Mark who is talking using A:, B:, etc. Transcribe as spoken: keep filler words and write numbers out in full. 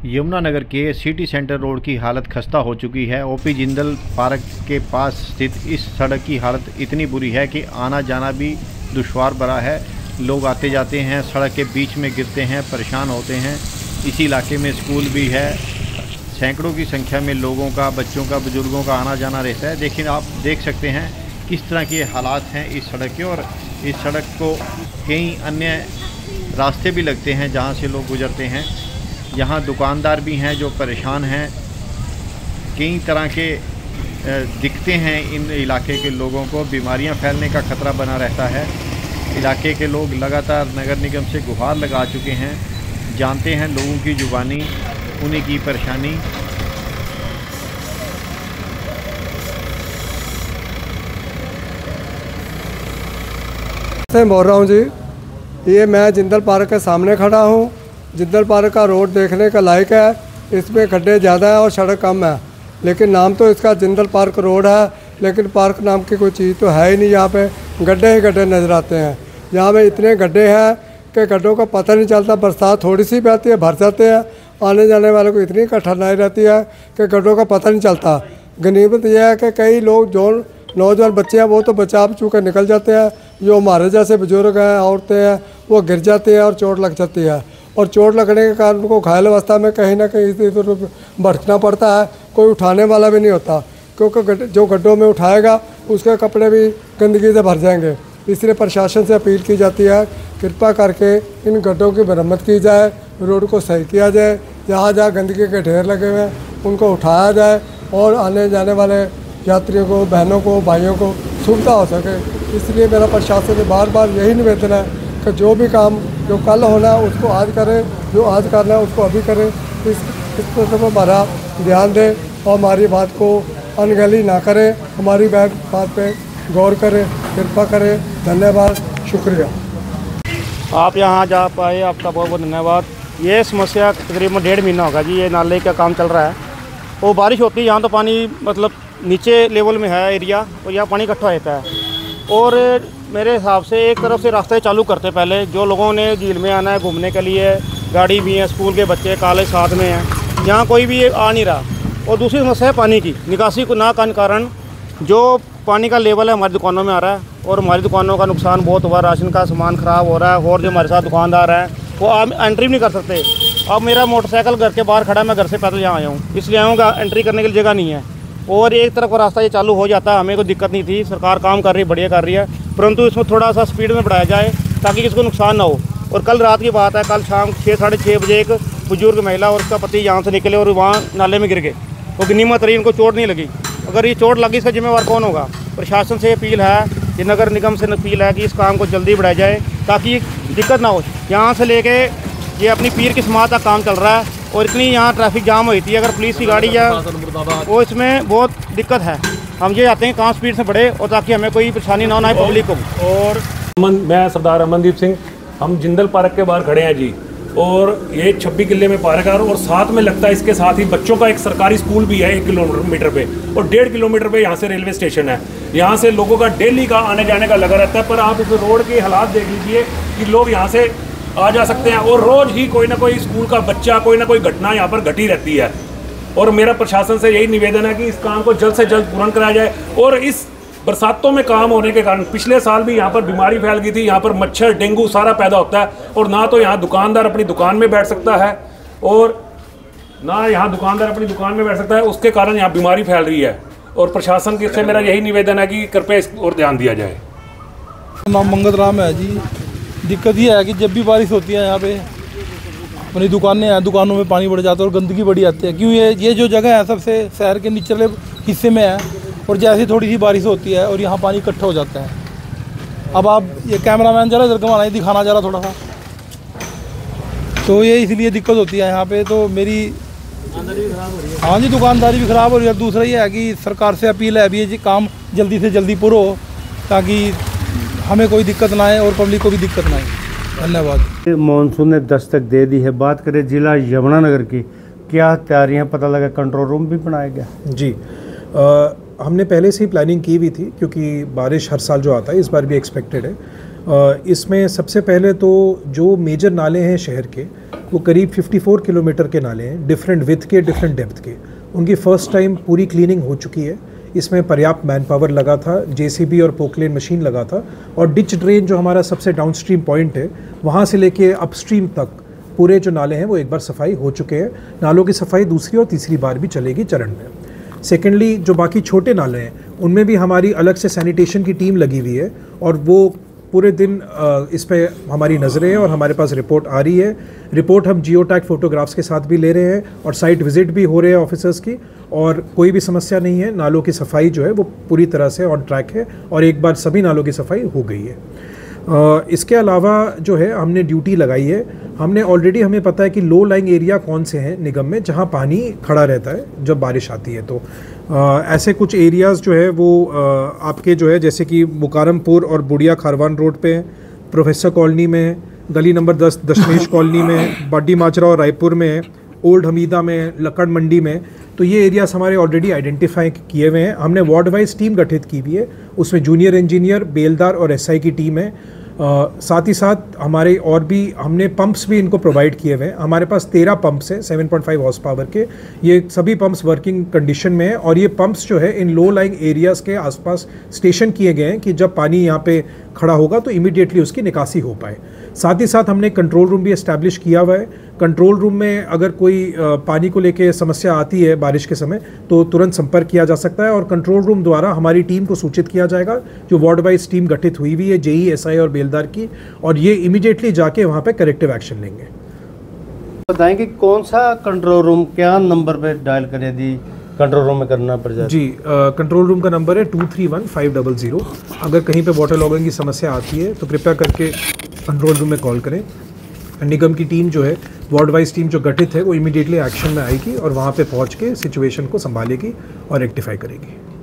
A: यमुनानगर के city centre road की हालत खस्ता हो चुकी है। ओपी जिंदल पार्क के पास स्थित इस सड़क की हालत इतनी बुरी है कि आना जाना भी दुश्वार भरा है। लोग आते जाते हैं, सड़क के बीच में गिरते हैं, परेशान होते हैं। इसी इलाके में स्कूल भी है। सैकड़ों की संख्या में लोगों का, बच्चों का, बुजुर्गों का आना जाना रहता है। लेकिन आप देख सकते हैं किस तरह के हालात हैं इस सड़क के। और इस सड़क को कई अन्य रास्ते भी लगते हैं जहाँ से लोग गुजरते हैं। यहाँ दुकानदार भी हैं जो परेशान हैं। कई तरह के दिखते हैं इन इलाके के लोगों को। बीमारियां फैलने का खतरा बना रहता है। इलाके के लोग लगातार नगर निगम से गुहार लगा चुके हैं, जानते हैं लोगों की जुबानी, उन्हीं की परेशानी।
B: से बोल रहा हूँ जी, ये मैं जिंदल पार्क के सामने खड़ा हूँ। जिंदल पार्क का रोड देखने का लायक है। इसमें गड्ढे ज़्यादा है और सड़क कम है, लेकिन नाम तो इसका जिंदल पार्क रोड है, लेकिन पार्क नाम की कोई चीज़ तो है ही नहीं। यहाँ पे गड्ढे ही गड्ढे नज़र आते हैं। यहाँ पे इतने गड्ढे हैं कि गड्ढों का पता नहीं चलता। बरसात थोड़ी सी भी आती है, भर जाते हैं। आने जाने वाले को इतनी कठिनाई रहती है कि गड्ढों का पता नहीं चलता। गनीमत यह है कि कई लोग जो नौजवान बच्चे हैं वो तो बचा चूके निकल जाते हैं। जो हमारे जैसे बुजुर्ग हैं, औरतें हैं, वो गिर जाते हैं और चोट लग जाती है। और चोट लगने के कारण उनको घायल अवस्था में कहीं ना कहीं इधर भटकना पड़ता है। कोई उठाने वाला भी नहीं होता, क्योंकि जो गड्ढों में उठाएगा उसके कपड़े भी गंदगी से भर जाएंगे। इसलिए प्रशासन से अपील की जाती है, कृपा करके इन गड्ढों की मरम्मत की जाए, रोड को सही किया जाए। जहाँ जहाँ गंदगी के ढेर लगे हुए हैं उनको उठाया जाए और आने जाने वाले यात्रियों को, बहनों को, भाइयों को सुविधा हो सके। इसलिए मेरा प्रशासन से बार बार यही निवेदन है कि जो भी काम जो कल होना है उसको आज करें, जो आज करना है उसको अभी करें। इस इस पर हमारा ध्यान दें और हमारी बात को अनगली ना करें, हमारी बात बात पे गौर करें, कृपा करें। धन्यवाद, शुक्रिया।
C: आप यहाँ जा पाए, आपका बहुत बहुत धन्यवाद। ये समस्या तकरीबन डेढ़ महीना होगा जी, ये नाले का काम चल रहा है। वो बारिश होती है यहाँ तो पानी मतलब नीचे लेवल में है एरिया, और यहाँ पानी इकट्ठा रहता है। और मेरे हिसाब से एक तरफ से रास्ते चालू करते पहले, जो लोगों ने झील में आना है घूमने के लिए, गाड़ी भी है, स्कूल के बच्चे, कॉलेज साथ में हैं, यहाँ कोई भी आ नहीं रहा। और दूसरी समस्या है पानी की, निकासी को ना के कारण जो पानी का लेवल है हमारी दुकानों में आ रहा है, और हमारी दुकानों का नुकसान बहुत हुआ। राशन का सामान ख़राब हो रहा है, और जो हमारे साथ दुकानदार हैं वो आप एंट्री भी नहीं कर सकते। अब मेरा मोटरसाइकिल घर के बाहर खड़ा है, मैं घर से पैदल यहाँ आया हूँ, इसलिए आऊँगा, एंट्री करने के लिए जगह नहीं है। और एक तरफ का रास्ता ये चालू हो जाता, हमें कोई दिक्कत नहीं थी। सरकार काम कर रही है, बढ़िया कर रही है, परंतु इसमें थोड़ा सा स्पीड में बढ़ाया जाए ताकि किसी को नुकसान ना हो। और कल रात की बात है, कल शाम छः साढ़े छः बजे एक बुजुर्ग महिला और उसका पति यहाँ से निकले और वहाँ नाले में गिर गए। वो गनीमत रही, उनको चोट नहीं लगी। अगर ये चोट लगी इसका जिम्मेवार कौन होगा? प्रशासन से अपील है, ये नगर निगम से अपील है कि इस काम को जल्दी बढ़ाया जाए ताकि दिक्कत ना हो। यहाँ से लेके ये अपनी पीर की समात तक काम चल रहा है, और इतनी यहाँ ट्रैफिक जाम हुई थी। अगर पुलिस की गाड़ी या वो, इसमें बहुत दिक्कत है। हम ये चाहते हैं कहाँ स्पीड से बढ़े और ताकि हमें कोई परेशानी ना हो, ना ही पब्लिक को।
D: और मैं सरदार अमनदीप सिंह, हम जिंदल पार्क के बाहर खड़े हैं जी। और ये छब्बीस किले में पार्क है, और साथ में लगता है इसके साथ ही बच्चों का एक सरकारी स्कूल भी है एक किलोमीटर पे, और डेढ़ किलोमीटर पे यहाँ से रेलवे स्टेशन है। यहाँ से लोगों का डेली का आने जाने का लगा रहता है। पर आप इस रोड के हालात देख लीजिए कि लोग यहाँ से आ जा सकते हैं, और रोज़ ही कोई ना कोई स्कूल का बच्चा, कोई ना कोई घटना यहाँ पर घटी रहती है। और मेरा प्रशासन से यही निवेदन है कि इस काम को जल्द से जल्द पूर्ण कराया जाए। और इस बरसातों में काम होने के कारण पिछले साल भी यहाँ पर बीमारी फैल गई थी। यहाँ पर मच्छर, डेंगू सारा पैदा होता है, और ना तो यहाँ दुकानदार अपनी दुकान में बैठ सकता है, और ना यहाँ दुकानदार अपनी दुकान में बैठ सकता है। उसके कारण यहाँ बीमारी फैल रही है। और प्रशासन से मेरा यही निवेदन है कि कृपया इस ओर ध्यान दिया जाए।
E: नाम मंगत राम है जी। दिक्कत ये है कि जब भी बारिश होती है यहाँ पे अपनी दुकानें हैं, दुकानों में पानी बढ़ जाता है और गंदगी बढ़ी आती है। क्यों ये ये जो जगह है सबसे शहर के निचले हिस्से में है, और जैसे थोड़ी सी बारिश होती है और यहाँ पानी इकट्ठा हो जाता है। अब आप ये कैमरामैन जरा इधर घुमाना, दिखाना जरा थोड़ा सा, तो ये इसलिए दिक्कत होती है यहाँ पे। तो मेरी हाँ जी, दुकानदारी भी ख़राब हो रही है। दूसरा ये है कि सरकार से अपील है अभी ये काम जल्दी से जल्दी पूरा हो ताकि हमें कोई दिक्कत ना आए और पब्लिक को भी दिक्कत ना आए। धन्यवाद।
F: मानसून ने दस्तक दे दी है। बात करें जिला यमुनानगर की, क्या तैयारियां? पता लगा कंट्रोल रूम भी बनाया गया
G: जी। आ, हमने पहले से ही प्लानिंग की हुई थी, क्योंकि बारिश हर साल जो आता है इस बार भी एक्सपेक्टेड है। इसमें सबसे पहले तो जो मेजर नाले हैं शहर के वो करीब चौवन किलोमीटर के नाले हैं, डिफरेंट विड्थ के, डिफरेंट डेप्थ के। उनकी फ़र्स्ट टाइम पूरी क्लीनिंग हो चुकी है। इसमें पर्याप्त मैन पावर लगा था, जेसीबी और पोकलेन मशीन लगा था, और डिच ड्रेन जो हमारा सबसे डाउनस्ट्रीम पॉइंट है वहाँ से लेके अपस्ट्रीम तक पूरे जो नाले हैं वो एक बार सफाई हो चुके हैं। नालों की सफाई दूसरी और तीसरी बार भी चलेगी चरण में। सेकेंडली, जो बाकी छोटे नाले हैं उनमें भी हमारी अलग से सैनिटेशन की टीम लगी हुई है, और वो पूरे दिन इस पे हमारी नज़रें हैं और हमारे पास रिपोर्ट आ रही है। रिपोर्ट हम जियो टैग फोटोग्राफ्स के साथ भी ले रहे हैं और साइट विजिट भी हो रहे हैं ऑफिसर्स की, और कोई भी समस्या नहीं है। नालों की सफाई जो है वो पूरी तरह से ऑन ट्रैक है और एक बार सभी नालों की सफाई हो गई है। Uh, इसके अलावा जो है हमने ड्यूटी लगाई है। हमने ऑलरेडी, हमें पता है कि लो लाइंग एरिया कौन से हैं निगम में जहां पानी खड़ा रहता है जब बारिश आती है, तो uh, ऐसे कुछ एरियाज़ जो है वो uh, आपके जो है जैसे कि मुकारमपुर और बुढ़िया खारवान रोड पे, प्रोफेसर कॉलोनी में, गली नंबर दस दशमेश कॉलोनी में, बाडी माजरा और रायपुर में, ओल्ड हमीदा में, लक्कड़ मंडी में, तो ये एरियाज़ हमारे ऑलरेडी आइडेंटिफाई किए हुए हैं। हमने वार्ड वाइज टीम गठित की हुई है, उसमें जूनियर इंजीनियर, बेलदार और एसआई की टीम है। आ, साथ ही साथ हमारे और भी हमने पंप्स भी इनको प्रोवाइड किए हुए हैं। हमारे पास तेरह पंप्स हैं सात पॉइंट पाँच हॉर्स पावर के। ये सभी पंप्स वर्किंग कंडीशन में हैं, और ये पंप्स जो है इन लो लाइंग एरियाज़ के आसपास स्टेशन किए गए हैं कि जब पानी यहाँ पे खड़ा होगा तो इमीडिएटली उसकी निकासी हो पाए। साथ ही साथ हमने कंट्रोल रूम भी इस्टेब्लिश किया हुआ है। कंट्रोल रूम में अगर कोई पानी को लेके समस्या आती है बारिश के समय तो तुरंत संपर्क किया जा सकता है, और कंट्रोल रूम द्वारा हमारी टीम को सूचित किया जाएगा, जो वार्ड वाइज टीम गठित हुई हुई है जेई, एसआई और बेलदार की, और ये इमीडिएटली जाके वहाँ पे करेक्टिव एक्शन लेंगे।
F: बताएं कि कौन सा कंट्रोल रूम क्या नंबर पे डायल करें यदि कंट्रोल रूम में करना पड़ जाए?
G: जी, कंट्रोल रूम का नंबर है two three one five double zero. अगर कहीं पे वाटर लॉगिंग की समस्या आती है तो कृपया करके कंट्रोल रूम में कॉल करें। निगम की टीम जो है, वार्ड वाइज टीम जो गठित है, वो इमीडिएटली एक्शन में आएगी और वहाँ पे पहुँच के सिचुएशन को संभालेगी और रेक्टिफाई करेगी।